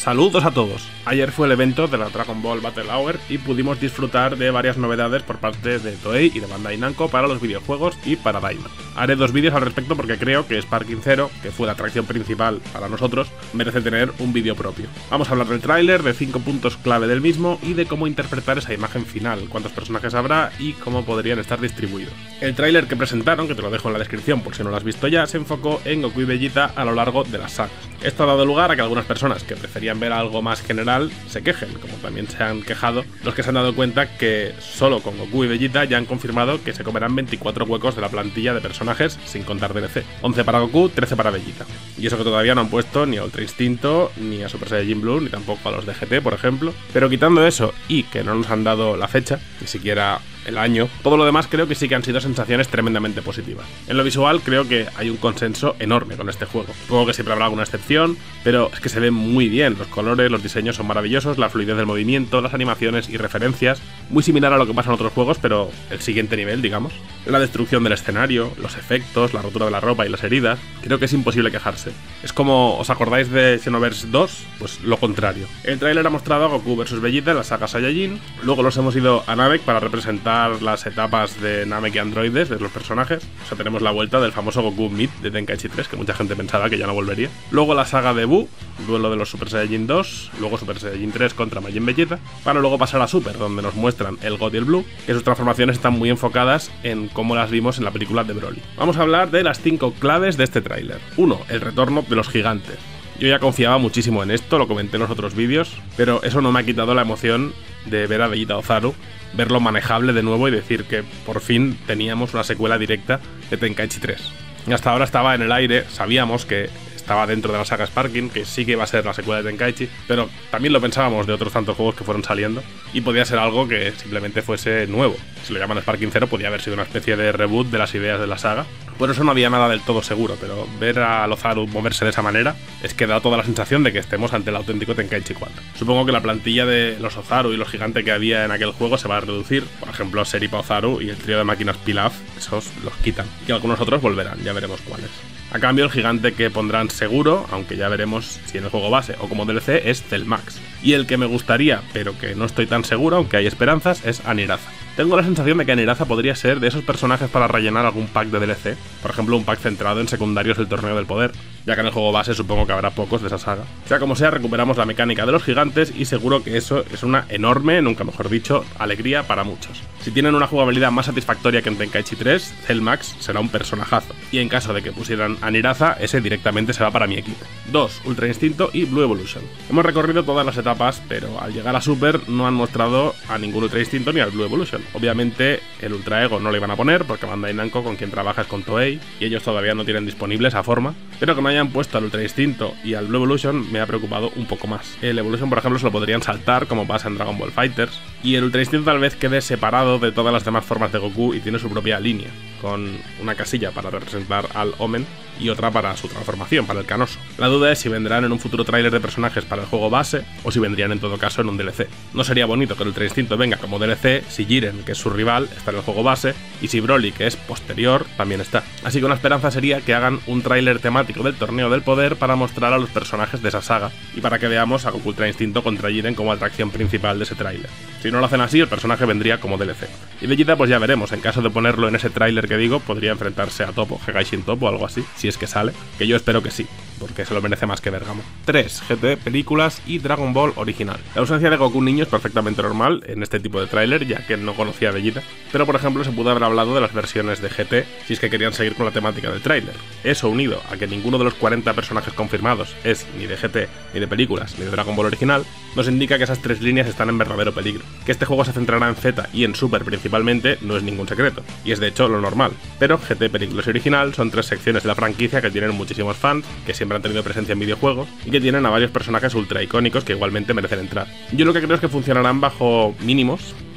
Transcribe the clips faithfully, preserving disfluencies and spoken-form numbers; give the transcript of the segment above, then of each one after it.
Saludos a todos. Ayer fue el evento de la Dragon Ball Battle Hour y pudimos disfrutar de varias novedades por parte de Toei y de Bandai Namco para los videojuegos y para Daima. Haré dos vídeos al respecto porque creo que Sparking Zero, que fue la atracción principal para nosotros, merece tener un vídeo propio. Vamos a hablar del tráiler, de cinco puntos clave del mismo y de cómo interpretar esa imagen final, cuántos personajes habrá y cómo podrían estar distribuidos. El tráiler que presentaron, que te lo dejo en la descripción por si no lo has visto ya, se enfocó en Goku y Vegeta a lo largo de las sagas. Esto ha dado lugar a que algunas personas que preferían ver algo más general se quejen, como también se han quejado los que se han dado cuenta que solo con Goku y Vegeta ya han confirmado que se comerán veinticuatro huecos de la plantilla de personajes sin contar D L C, once para Goku, trece para Vegeta. Y eso que todavía no han puesto ni a Ultra Instinto, ni a Super Saiyajin Blue, ni tampoco a los de G T, por ejemplo. Pero quitando eso y que no nos han dado la fecha, ni siquiera el año, todo lo demás creo que sí que han sido sensaciones tremendamente positivas. En lo visual creo que hay un consenso enorme con este juego. Supongo que siempre habrá alguna excepción, pero es que se ve muy bien, los colores, los diseños son maravillosos, la fluidez del movimiento, las animaciones y referencias, muy similar a lo que pasa en otros juegos, pero el siguiente nivel, digamos. La destrucción del escenario, los efectos, la rotura de la ropa y las heridas, creo que es imposible quejarse. Es como, ¿os acordáis de Xenoverse dos? Pues lo contrario. El tráiler ha mostrado a Goku versus Vegeta en la saga Saiyajin, luego los hemos ido a Namek para representar las etapas de Namek y androides de los personajes. O sea, tenemos la vuelta del famoso Goku Mid de Tenkaichi tres, que mucha gente pensaba que ya no volvería. Luego la saga de Buu, duelo de los Super Saiyajin dos, luego Super Saiyajin tres contra Majin Vegeta, para luego pasar a Super, donde nos muestran el God y el Blue, que sus transformaciones están muy enfocadas en cómo las vimos en la película de Broly. Vamos a hablar de las cinco claves de este tráiler. uno. El retorno de los gigantes. Yo ya confiaba muchísimo en esto, lo comenté en los otros vídeos, pero eso no me ha quitado la emoción de ver a Vegeta Ozaru, verlo manejable de nuevo y decir que por fin teníamos una secuela directa de Tenkaichi tres. Y hasta ahora estaba en el aire, sabíamos que estaba dentro de la saga Sparking, que sí que iba a ser la secuela de Tenkaichi, pero también lo pensábamos de otros tantos juegos que fueron saliendo, y podía ser algo que simplemente fuese nuevo. Si lo llaman Sparking Zero, podía haber sido una especie de reboot de las ideas de la saga. Por eso no había nada del todo seguro, pero ver a Ozaru moverse de esa manera es que da toda la sensación de que estemos ante el auténtico Tenkaichi cuatro. Supongo que la plantilla de los Ozaru y los gigantes que había en aquel juego se va a reducir. Por ejemplo, Seripa Ozaru y el trío de máquinas Pilaf, esos los quitan, y algunos otros volverán, ya veremos cuáles. A cambio, el gigante que pondrán seguro, aunque ya veremos si en el juego base o como D L C, es Cell Max. Y el que me gustaría, pero que no estoy tan seguro, aunque hay esperanzas, es Aniraza. Tengo la sensación de que Aniraza podría ser de esos personajes para rellenar algún pack de D L C, por ejemplo un pack centrado en secundarios del Torneo del Poder, ya que en el juego base supongo que habrá pocos de esa saga. Sea como sea, recuperamos la mecánica de los gigantes y seguro que eso es una enorme, nunca mejor dicho, alegría para muchos. Si tienen una jugabilidad más satisfactoria que en Tenkaichi tres, Cell Max será un personajazo, y en caso de que pusieran Aniraza, ese directamente se va para mi equipo. dos. Ultra Instinto y Blue Evolution. Hemos recorrido todas las etapas, pero al llegar a Super no han mostrado a ningún Ultra Instinto ni al Blue Evolution. Obviamente el Ultra Ego no lo iban a poner porque Bandai Namco, con quien trabaja, es con Toei y ellos todavía no tienen disponible esa forma, pero que no hayan puesto al Ultra Instinto y al Blue Evolution me ha preocupado un poco más. El Evolution, por ejemplo, se lo podrían saltar como pasa en Dragon Ball Fighters, y el Ultra Instinto tal vez quede separado de todas las demás formas de Goku y tiene su propia línea, con una casilla para representar al Omen y otra para su transformación, para el Canoso. La duda es si vendrán en un futuro tráiler de personajes para el juego base o si vendrían en todo caso en un D L C. No sería bonito que el Ultra Instinto venga como D L C si Jiren, que es su rival, está en el juego base, y si Broly, que es posterior, también está. Así que una esperanza sería que hagan un tráiler temático del Torneo del Poder para mostrar a los personajes de esa saga y para que veamos a Goku Ultra Instinto contra Jiren como atracción principal de ese tráiler. Si no lo hacen así, el personaje vendría como D L C. Y Vegeta pues ya veremos, en caso de ponerlo en ese tráiler que digo, podría enfrentarse a Toppo, Hegaishin Toppo o algo así, si es que sale, que yo espero que sí, porque se lo merece más que Bergamo. tres. G T, películas y Dragon Ball original. La ausencia de Goku niño es perfectamente normal en este tipo de tráiler, ya que no conocía a Vegeta, pero por ejemplo se pudo haber hablado de las versiones de G T si es que querían seguir con la temática del tráiler. Eso unido a que ninguno de los cuarenta personajes confirmados es ni de G T, ni de películas, ni de Dragon Ball original, nos indica que esas tres líneas están en verdadero peligro. Que este juego se centrará en Z y en Super principalmente no es ningún secreto, y es de hecho lo normal, pero G T, películas y original son tres secciones de la franquicia que tienen muchísimos fans, que siempre han tenido presencia en videojuegos y que tienen a varios personajes ultra icónicos que igualmente merecen entrar. Yo lo que creo es que funcionarán bajo mínimos,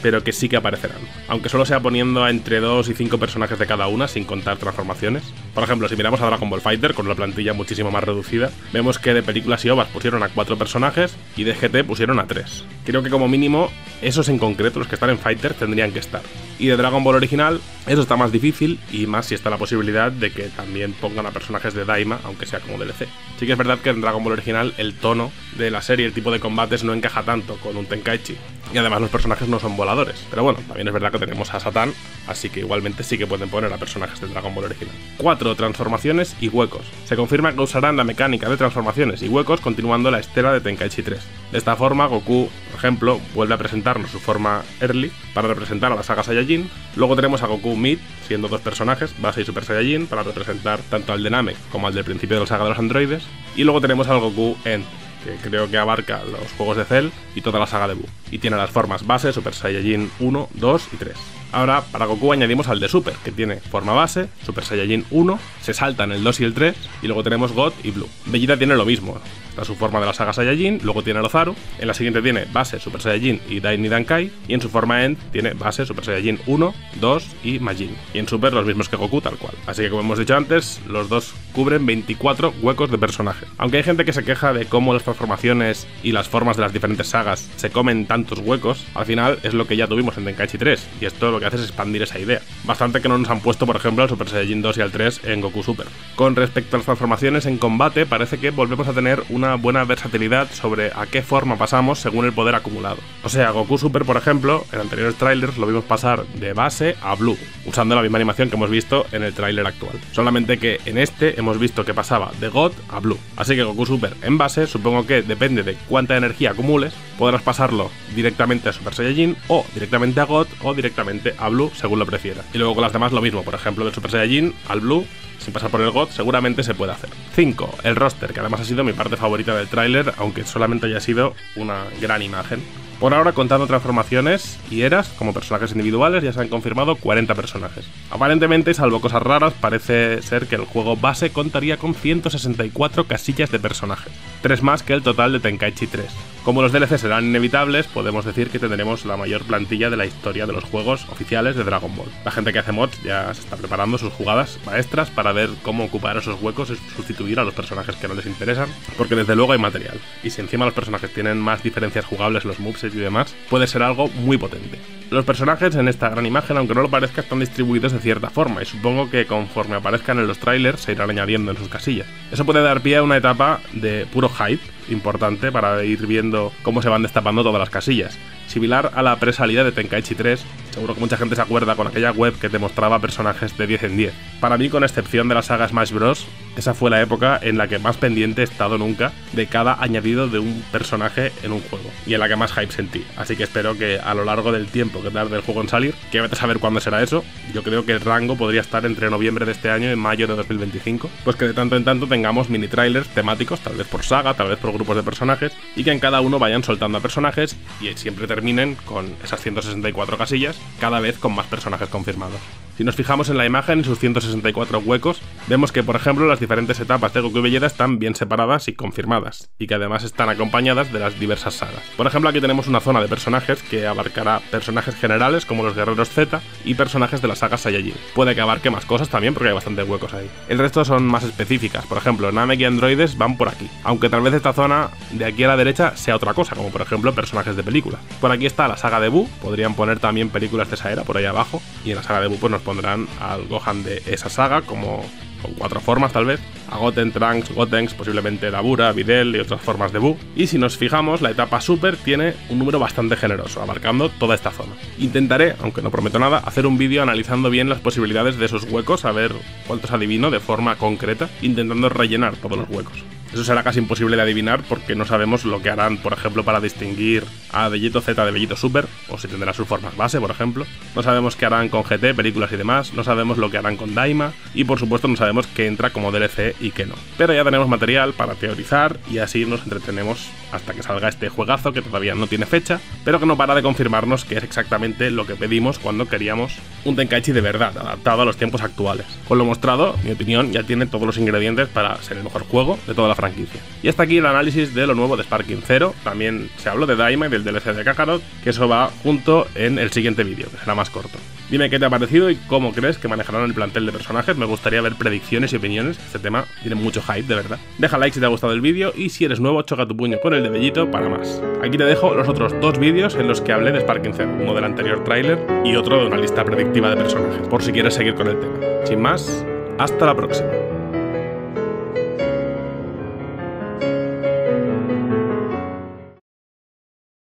pero que sí que aparecerán, aunque solo sea poniendo a entre dos y cinco personajes de cada una, sin contar transformaciones. Por ejemplo, si miramos a Dragon Ball Fighter, con una plantilla muchísimo más reducida, vemos que de películas y ovas pusieron a cuatro personajes y de G T pusieron a tres. Creo que como mínimo, esos en concreto, los que están en Fighter, tendrían que estar. Y de Dragon Ball original, eso está más difícil, y más si está la posibilidad de que también pongan a personajes de Daima, aunque sea como D L C. Sí que es verdad que en Dragon Ball original el tono de la serie, el tipo de combates no encaja tanto con un Tenkaichi, y además los personajes no son voladores. Pero bueno, también es verdad que tenemos a Satán, así que igualmente sí que pueden poner a personajes de Dragon Ball original. cuatro. Transformaciones y huecos. Se confirma que usarán la mecánica de transformaciones y huecos continuando la estela de Tenkaichi tres. De esta forma, Goku, por ejemplo, vuelve a presentarnos su forma Early para representar a la saga Saiyajin. Luego tenemos a Goku Mid, siendo dos personajes, Base y Super Saiyajin, para representar tanto al de Namek como al del principio de la saga de los androides. Y luego tenemos al Goku End, que creo que abarca los juegos de Cell y toda la saga de Buu, y tiene las formas base, Super Saiyajin uno, dos y tres. Ahora, para Goku añadimos al de Super, que tiene forma base, Super Saiyajin uno, se saltan el dos y el tres, y luego tenemos God y Blue. Vegeta tiene lo mismo, está su forma de la saga Saiyajin, luego tiene el Ozaru, en la siguiente tiene base, Super Saiyajin y Daini Dankai, y en su forma End tiene base, Super Saiyajin uno, dos y Majin. Y en Super los mismos que Goku, tal cual. Así que como hemos dicho antes, los dos cubren veinticuatro huecos de personaje. Aunque hay gente que se queja de cómo las transformaciones y las formas de las diferentes sagas se comen tantos huecos, al final es lo que ya tuvimos en Tenkaichi tres, y esto lo que hace es expandir esa idea. Bastante que no nos han puesto, por ejemplo, al Super Saiyajin dos y al tres en Goku Super. Con respecto a las transformaciones en combate, parece que volvemos a tener una buena versatilidad sobre a qué forma pasamos según el poder acumulado. O sea, Goku Super, por ejemplo, en anteriores trailers lo vimos pasar de base a Blue, usando la misma animación que hemos visto en el tráiler actual. Solamente que en este hemos visto que pasaba de God a Blue. Así que Goku Super en base, supongo que depende de cuánta energía acumules, podrás pasarlo directamente a Super Saiyajin, o directamente a God, o directamente a Blue, según lo prefieras. Y luego con las demás lo mismo, por ejemplo, del Super Saiyajin al Blue, sin pasar por el God, seguramente se puede hacer. cinco. El roster, que además ha sido mi parte favorita del tráiler, aunque solamente haya sido una gran imagen. Por ahora, contando transformaciones y eras como personajes individuales, ya se han confirmado cuarenta personajes. Aparentemente, salvo cosas raras, parece ser que el juego base contaría con ciento sesenta y cuatro casillas de personajes, tres más que el total de Tenkaichi tres. Como los D L C serán inevitables, podemos decir que tendremos la mayor plantilla de la historia de los juegos oficiales de Dragon Ball. La gente que hace mods ya se está preparando sus jugadas maestras para ver cómo ocupar esos huecos y sustituir a los personajes que no les interesan, porque desde luego hay material. Y si encima los personajes tienen más diferencias jugables, los movesets y demás, puede ser algo muy potente. Los personajes en esta gran imagen, aunque no lo parezca, están distribuidos de cierta forma, y supongo que conforme aparezcan en los trailers se irán añadiendo en sus casillas. Eso puede dar pie a una etapa de puro hype importante para ir viendo cómo se van destapando todas las casillas. Similar a la presalida de Tenkaichi tres, seguro que mucha gente se acuerda con aquella web que te mostraba personajes de diez en diez. Para mí, con excepción de la saga Smash Bros, esa fue la época en la que más pendiente he estado nunca de cada añadido de un personaje en un juego, y en la que más hype sentí. Así que espero que a lo largo del tiempo que tarde el juego en salir, que vete a saber cuándo será eso, yo creo que el rango podría estar entre noviembre de este año y mayo de dos mil veinticinco, pues que de tanto en tanto tengamos mini trailers temáticos, tal vez por saga, tal vez por grupos de personajes, y que en cada uno vayan soltando a personajes y siempre terminen con esas ciento sesenta y cuatro casillas, cada vez con más personajes confirmados. Si nos fijamos en la imagen y sus ciento sesenta y cuatro huecos, vemos que, por ejemplo, las diferentes etapas de Goku y Vegeta están bien separadas y confirmadas, y que además están acompañadas de las diversas sagas. Por ejemplo, aquí tenemos una zona de personajes que abarcará personajes generales como los guerreros Z y personajes de la saga Saiyajin. Puede que abarque más cosas también porque hay bastantes huecos ahí. El resto son más específicas, por ejemplo, Namek y androides van por aquí, aunque tal vez esta zona de aquí a la derecha sea otra cosa, como por ejemplo personajes de películas. Por aquí está la saga de Buu, podrían poner también películas de esa era por ahí abajo, y en la saga de Buu pues nos pondrán al Gohan de esa saga, como con cuatro formas tal vez, a Goten, Trunks, Gotenks, posiblemente Dabura, Videl y otras formas de Buu. Y si nos fijamos, la etapa Super tiene un número bastante generoso, abarcando toda esta zona. Intentaré, aunque no prometo nada, hacer un vídeo analizando bien las posibilidades de esos huecos, a ver cuántos adivino de forma concreta, intentando rellenar todos los huecos. Eso será casi imposible de adivinar porque no sabemos lo que harán, por ejemplo, para distinguir a Vegeto Z de Vegeto Super, o si tendrá sus formas base, por ejemplo. No sabemos qué harán con G T, películas y demás, no sabemos lo que harán con Daima, y por supuesto no sabemos qué entra como D L C y qué no. Pero ya tenemos material para teorizar y así nos entretenemos hasta que salga este juegazo que todavía no tiene fecha, pero que no para de confirmarnos que es exactamente lo que pedimos cuando queríamos un Tenkaichi de verdad, adaptado a los tiempos actuales. Con lo mostrado, mi opinión, ya tiene todos los ingredientes para ser el mejor juego de toda la franquicia. Y hasta aquí el análisis de lo nuevo de Sparking Zero. También se habló de Daima y del D L C de Kakarot, que eso va junto en el siguiente vídeo, que será más corto. Dime qué te ha parecido y cómo crees que manejarán el plantel de personajes. Me gustaría ver predicciones y opiniones. Este tema tiene mucho hype, de verdad. Deja like si te ha gustado el vídeo y si eres nuevo, choca tu puño con el dedillito para más. Aquí te dejo los otros dos vídeos en los que hablé de Sparking Zero, uno del anterior tráiler y otro de una lista predictiva de personajes, por si quieres seguir con el tema. Sin más, hasta la próxima.